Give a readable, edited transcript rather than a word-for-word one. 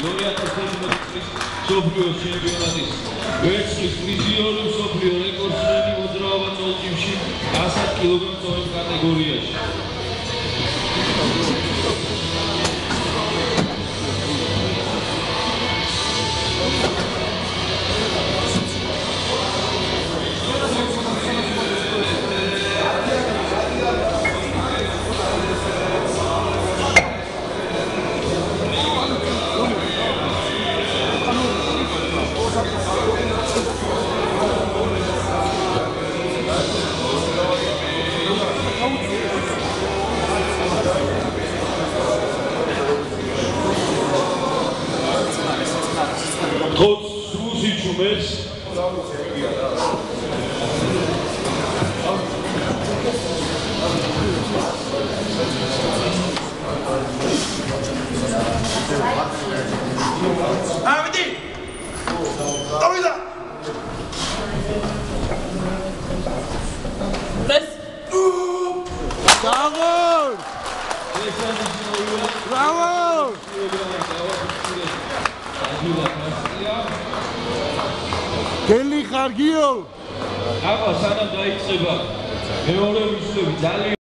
2016 წლის მსოფლიო ჩემპიონატის ვერცხლის პრიზიორი, მსოფლიო რეკორდსმენი მოძრაობა წოლჭიმში 100 კილოგრამ კატეგორიაში. Tot Susi Čumec. Ahmedi! Davida! Press! Bravo! Bravo! Kelly Khargil! Აბა სანამ დაიწყება მეორე მისვლები ძალიან